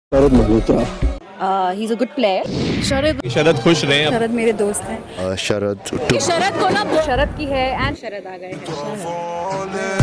Sharad Malhotra. He is a good player. Sharad खुश रहे। शरद मेरे दोस्त हैं। शरद शरद को ना शरद की है एंड शरद आ गए हैं।